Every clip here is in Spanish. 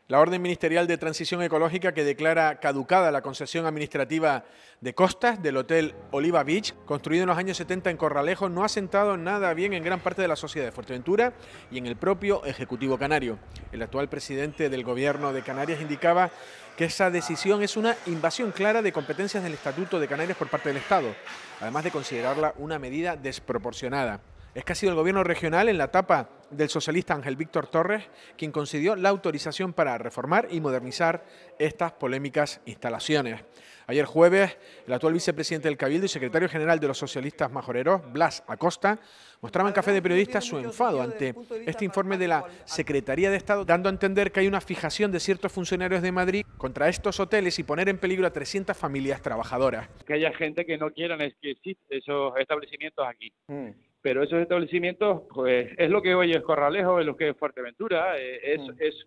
La orden ministerial de transición ecológica que declara caducada la concesión administrativa de costas del Hotel Oliva Beach, construido en los años 70 en Corralejo, no ha sentado nada bien en gran parte de la sociedad de Fuerteventura y en el propio Ejecutivo canario. El actual presidente del Gobierno de Canarias indicaba que esa decisión es una invasión clara de competencias del Estatuto de Canarias por parte del Estado, además de considerarla una medida desproporcionada. Es que ha sido el gobierno regional, en la etapa del socialista Ángel Víctor Torres, quien concedió la autorización para reformar y modernizar estas polémicas instalaciones. Ayer jueves, el actual vicepresidente del Cabildo y secretario general de los socialistas majoreros, Blas Acosta, mostraba en Café de Periodistas su enfado ante este informe de la Secretaría de Estado, dando a entender que hay una fijación de ciertos funcionarios de Madrid contra estos hoteles y poner en peligro a 300 familias trabajadoras. Que haya gente que no quiera que existan esos establecimientos aquí. Pero esos establecimientos, pues, es lo que hoy es Corralejo, es lo que es Fuerteventura, es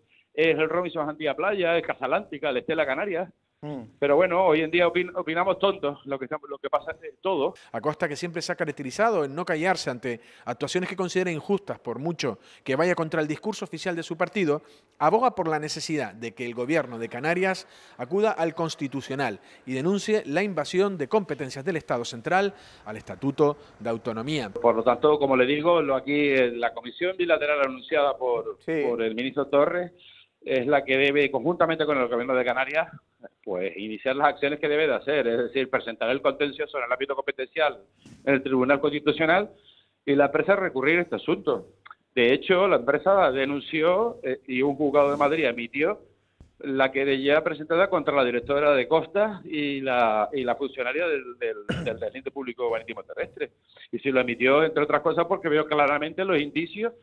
el Robinson Antilla Playa, es Casalántica, el Estela Canarias. Pero bueno, hoy en día opinamos tontos, lo que pasa es todo. Acosta, que siempre se ha caracterizado en no callarse ante actuaciones que considera injustas, por mucho que vaya contra el discurso oficial de su partido, aboga por la necesidad de que el Gobierno de Canarias acuda al Constitucional y denuncie la invasión de competencias del Estado central al Estatuto de Autonomía. Por lo tanto, como le digo, aquí la comisión bilateral anunciada por el ministro Torres es la que debe, conjuntamente con el Gobierno de Canarias, pues iniciar las acciones que debe de hacer, es decir, presentar el contencioso en el ámbito competencial en el Tribunal Constitucional y la empresa recurrir a este asunto. De hecho, la empresa denunció y un juzgado de Madrid emitió la querella presentada contra la directora de Costas y la funcionaria del Deslinde Público Marítimo Terrestre. Y se lo emitió, entre otras cosas, porque veo claramente los indicios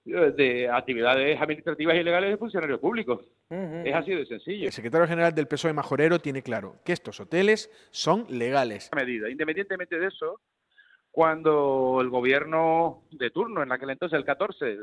de actividades administrativas ilegales de funcionarios públicos. Es así de sencillo. El secretario general del PSOE majorero tiene claro que estos hoteles son legales. Medida. Independientemente de eso, cuando el gobierno de turno, en aquel entonces el 14,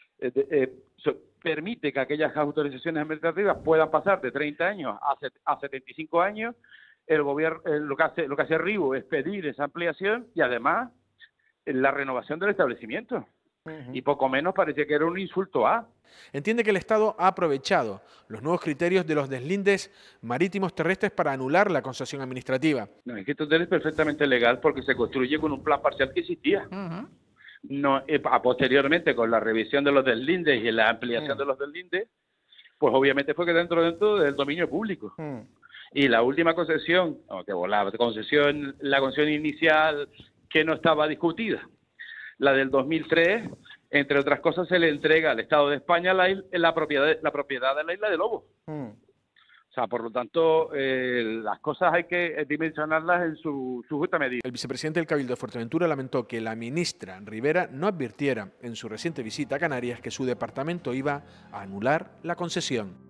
permite que aquellas autorizaciones administrativas puedan pasar de 30 años a 75 años, el gobierno lo que hace Ribu es pedir esa ampliación y además la renovación del establecimiento. Y poco menos parecía que era un insulto a. Entiende que el Estado ha aprovechado los nuevos criterios de los deslindes marítimos terrestres para anular la concesión administrativa. No, es que este hotel es perfectamente legal porque se construye con un plan parcial que existía. No, posteriormente, con la revisión de los deslindes y la ampliación de los deslindes, pues obviamente fue que dentro del dominio público. Y la última concesión, la concesión inicial que no estaba discutida, la del 2003, entre otras cosas, se le entrega al Estado de España la propiedad de la isla de Lobo. O sea, por lo tanto, las cosas hay que dimensionarlas en su justa medida. El vicepresidente del Cabildo de Fuerteventura lamentó que la ministra Rivera no advirtiera en su reciente visita a Canarias que su departamento iba a anular la concesión.